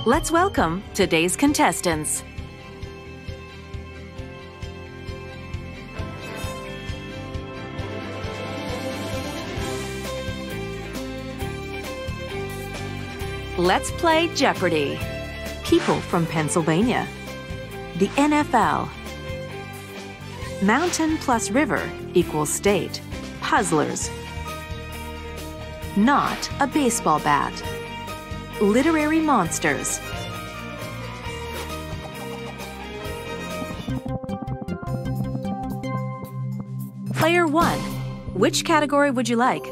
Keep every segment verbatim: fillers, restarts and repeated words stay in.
Let's welcome today's contestants. Let's play Jeopardy! People from Pennsylvania. The N F L. Mountain plus river equals state. Puzzlers. Not a baseball bat. Literary monsters. Player one. Which category would you like?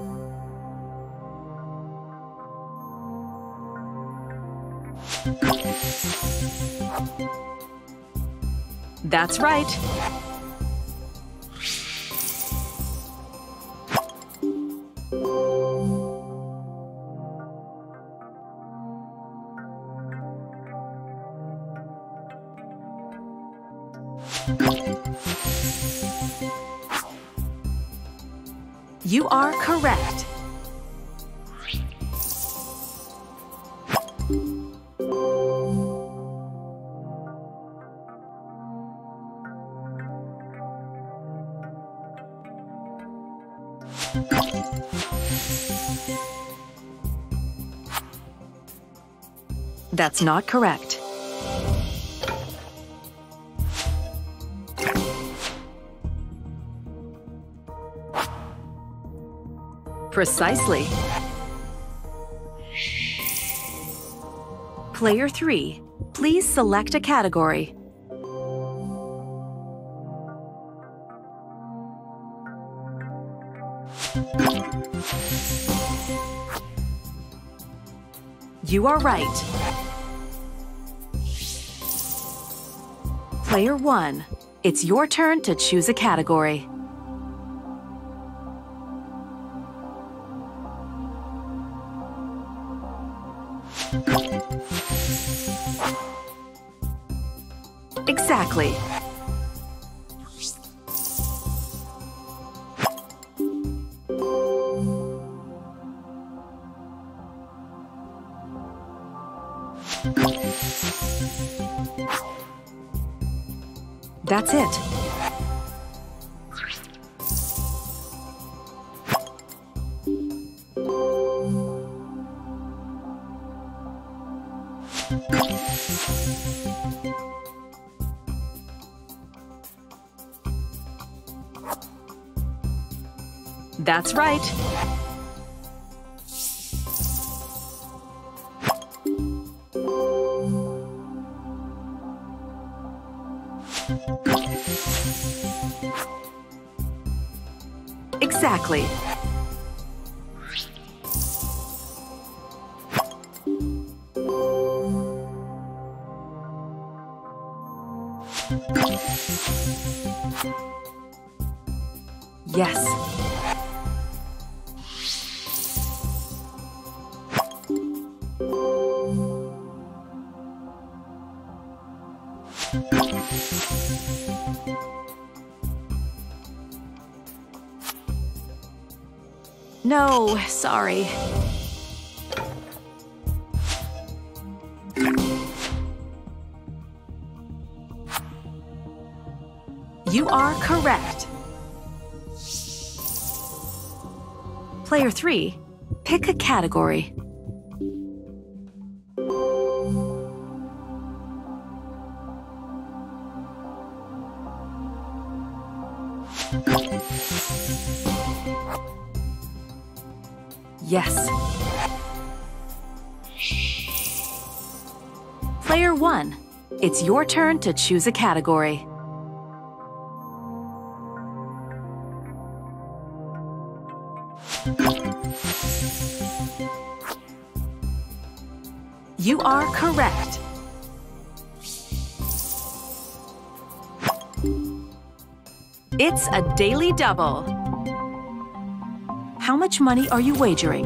That's right. You are correct. That's not correct. Precisely. Player three, please select a category. You are right. Player one, it's your turn to choose a category. Exactly. That's it. That's right. Exactly. Yes. No, sorry. You are correct. Player three, pick a category. Yes. Player one, it's your turn to choose a category. You are correct. It's a daily double. How much money are you wagering?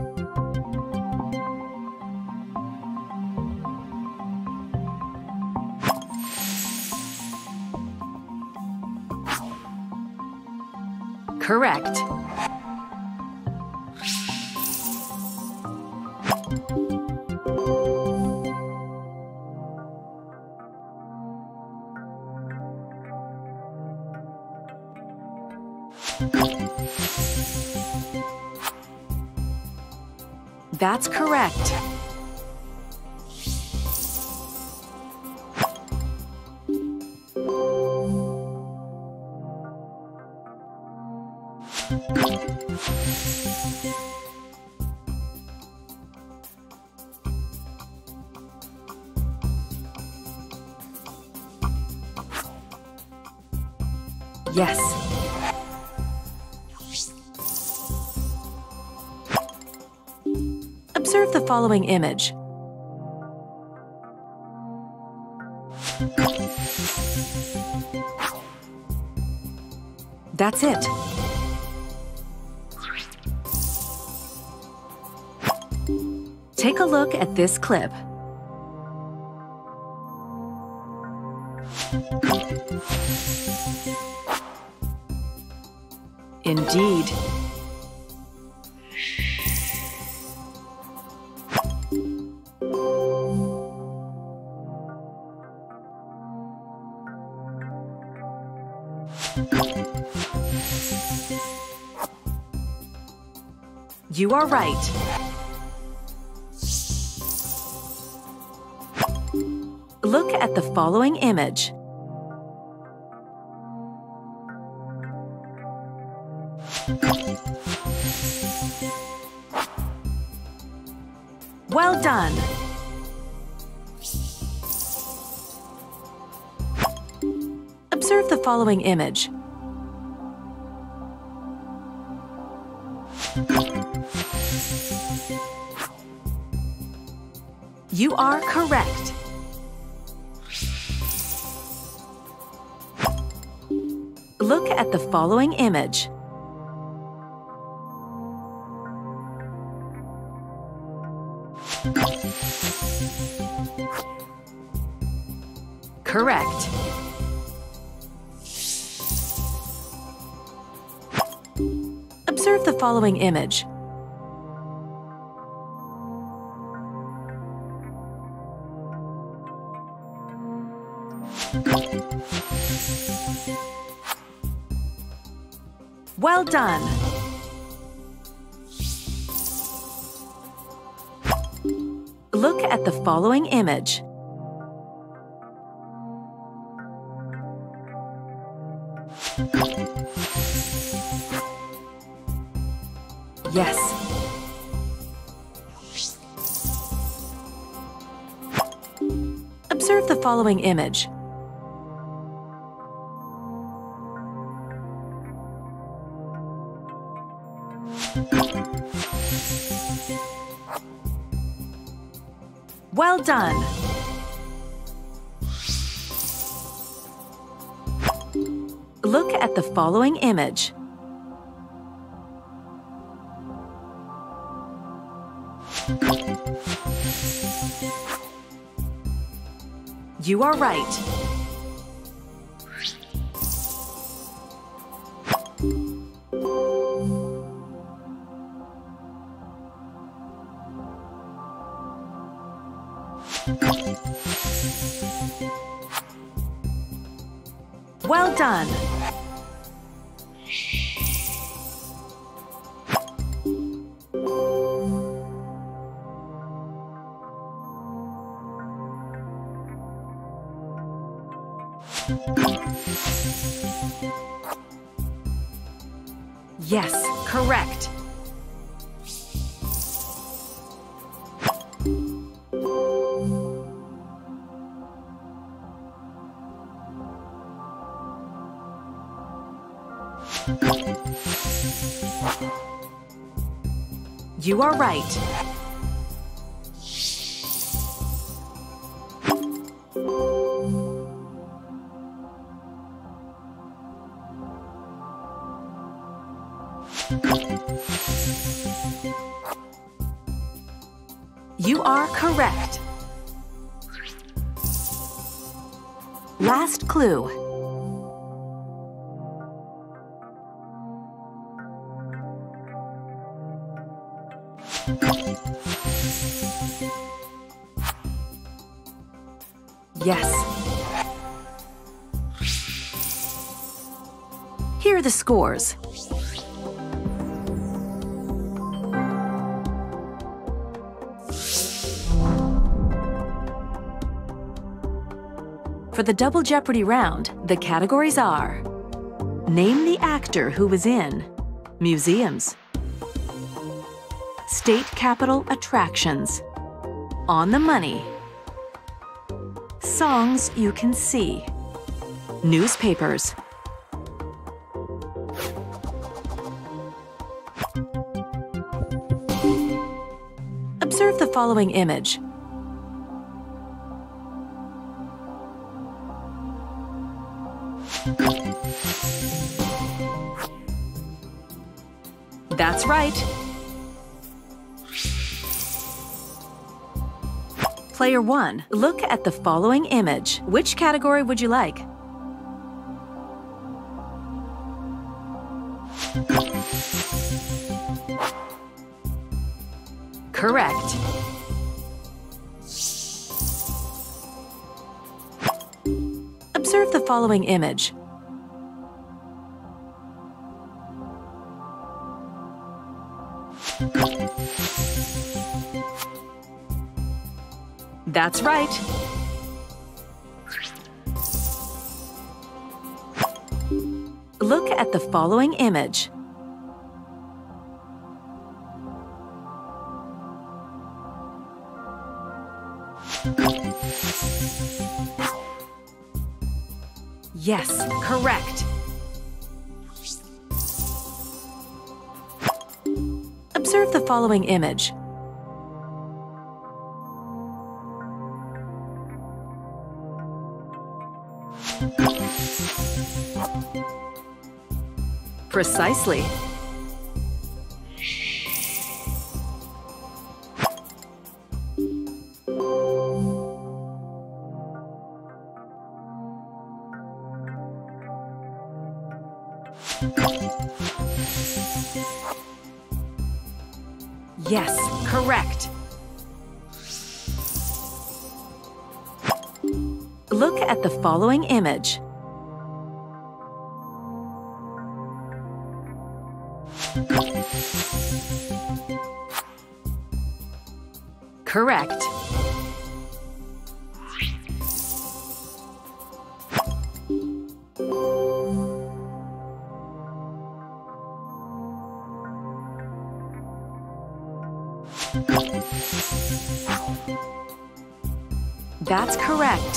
Correct. That's correct. Yes. Observe the following image. That's it. Take a look at this clip. Indeed. You are right. Look at the following image. Well done. Observe the following image. You are correct. Look at the following image. Correct. Observe the following image. Well done. Look at the following image. Yes. Observe the following image. Well done. Look at the following image. You are right. Well done. Yes, correct. You are right. You are correct. Last clue. Yes. Here are the scores. For the Double Jeopardy round, the categories are: name the actor who was in museums, state capital attractions, on the money, songs you can see, newspapers. Observe the following image. That's right. Player one, look at the following image. Which category would you like? Correct. Observe the following image. That's right. Look at the following image. Yes, correct. Observe the following image. Precisely. Yes, correct. Look at the following image. Correct. That's correct.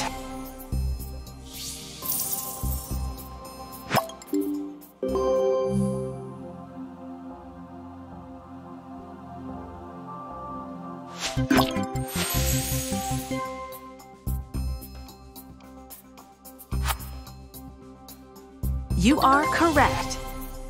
You are correct.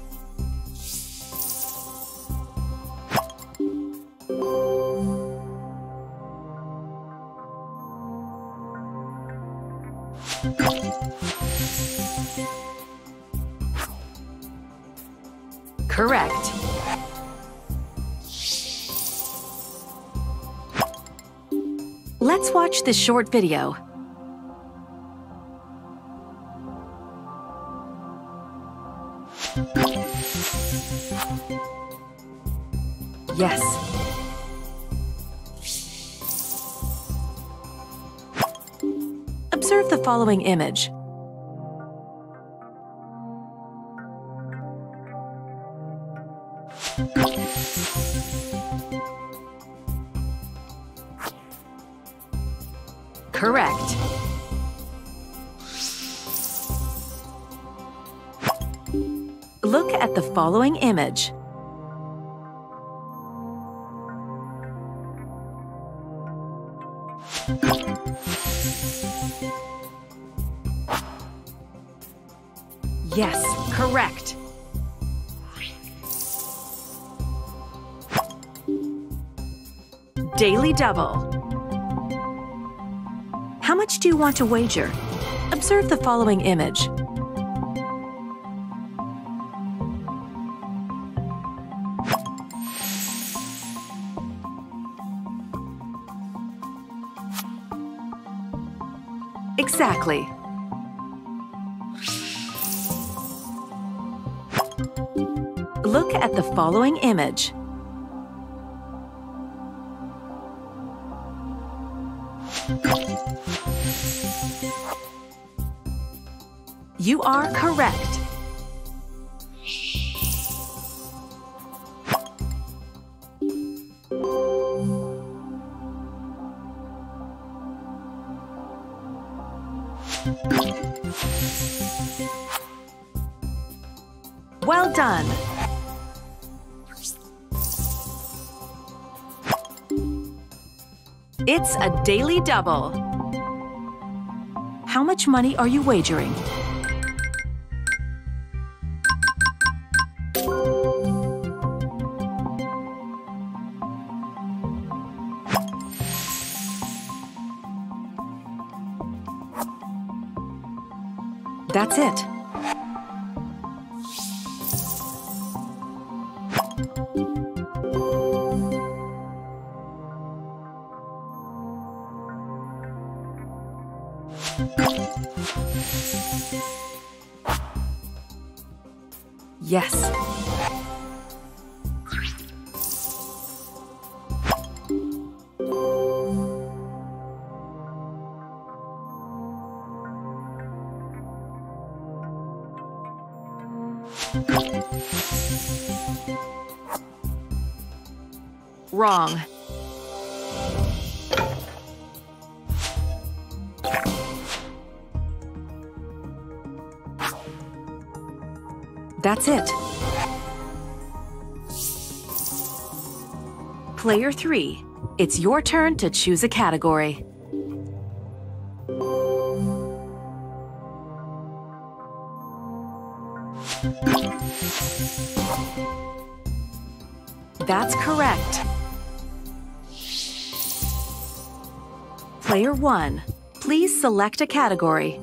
Correct. Let's watch this short video. Yes. Observe the following image. Correct. Look at the following image. Yes, correct. Daily Double. How much do you want to wager? Observe the following image. Exactly. Look at the following image. You are correct. Well done. It's a daily double. How much money are you wagering? That's it. Yes. Wrong. That's it. Player three, it's your turn to choose a category. That's correct. Player one, please select a category.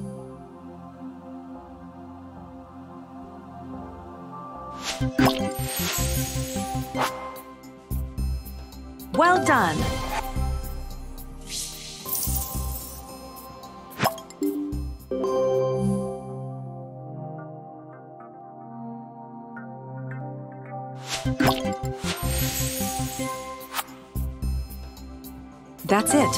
Well done. That's it.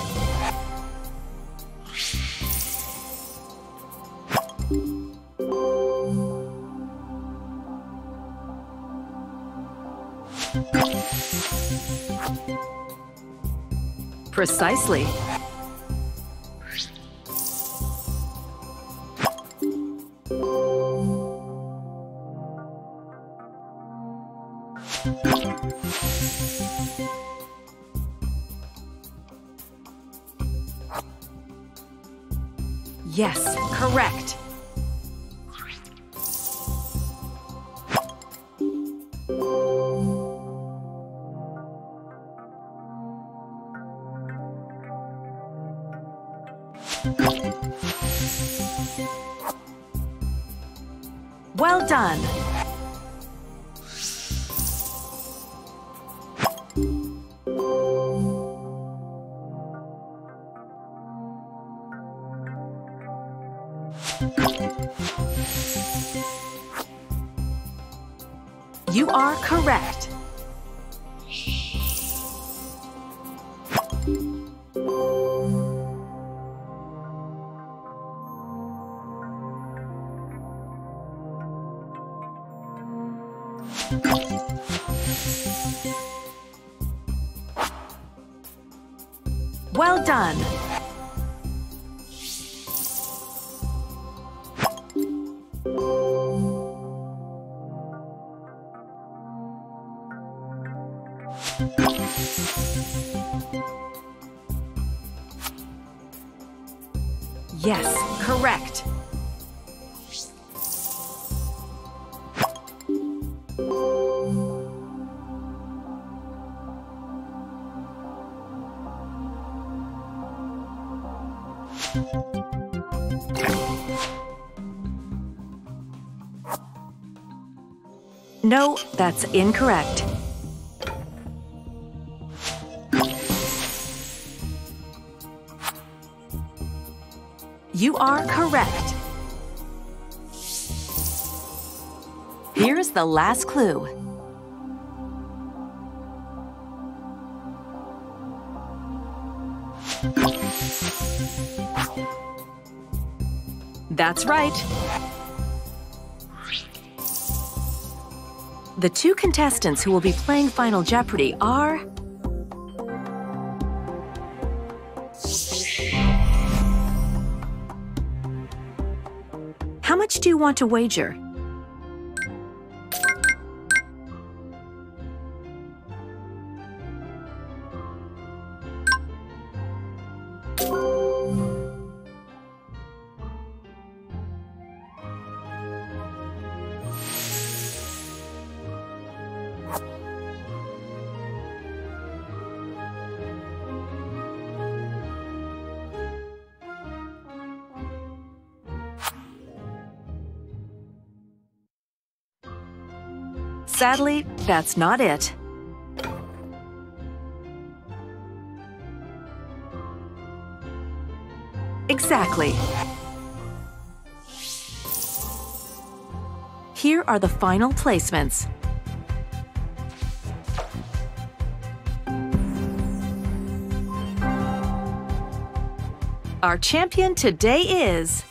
Precisely. Yes, correct. Well done. You are correct. Well done. Yes, correct. No, that's incorrect. You are correct. Here's the last clue. That's right. The two contestants who will be playing Final Jeopardy are... How much do you want to wager? Sadly, that's not it. Exactly. Here are the final placements. Our champion today is...